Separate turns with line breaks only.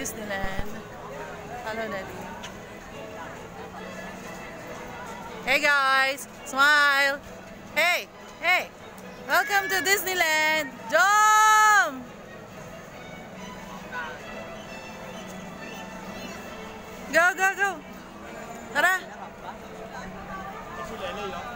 Disneyland. Hello, Nelly. Hey guys, smile. Hey, hey. Welcome to Disneyland. Jump! Go, go, go. Tara.